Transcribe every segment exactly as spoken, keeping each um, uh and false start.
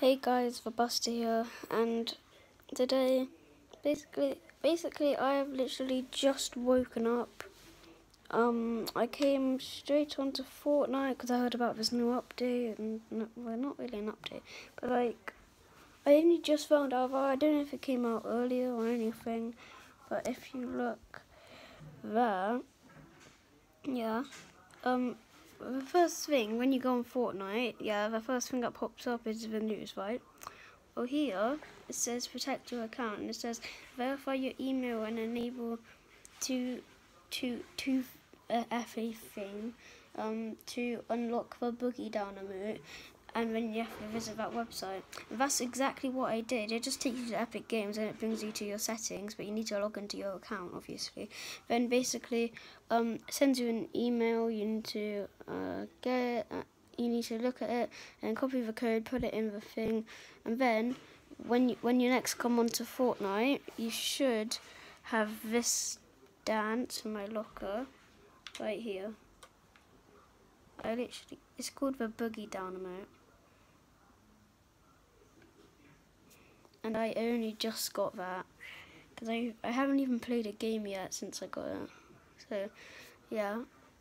Hey guys, Robusta here, and today, basically, basically, I have literally just woken up. Um, I came straight onto Fortnite because I heard about this new update, and no, well, not really an update, but like, I only just found out about it. I don't know if it came out earlier or anything, but if you look there, yeah, um, the first thing when you go on Fortnite, yeah, the first thing that pops up is the news, right? Well, here it says protect your account, and it says verify your email and enable two two two uh, F A thing um, to unlock the boogie down emote, and then you have to visit that website. And that's exactly what I did. It just takes you to Epic Games and it brings you to your settings, but you need to log into your account, obviously. Then basically um, sends you an email. You need to uh, get it. Uh, you need to look at it and copy the code, put it in the thing, and then when you, when you next come onto Fortnite, you should have this dance in my locker right here. I literally, it's called the Boogie Down emote, and I only just got that because I I haven't even played a game yet since I got it. So yeah,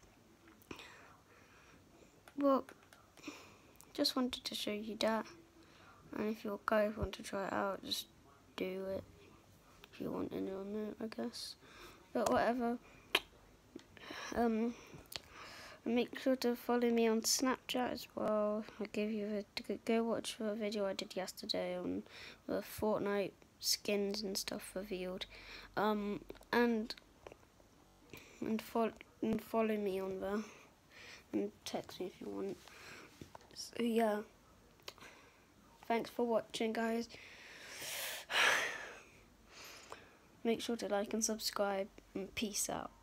well, just wanted to show you that. And if you guys want to try it out, just do it. If you want any on it, I guess. But whatever. Um, make sure to follow me on Snapchat as well. I'll give you a go watch the video I did yesterday on the Fortnite skins and stuff revealed. Um, and and follow and follow me on there. And text me if you want. So yeah. Thanks for watching, guys. Make sure to like and subscribe, and peace out.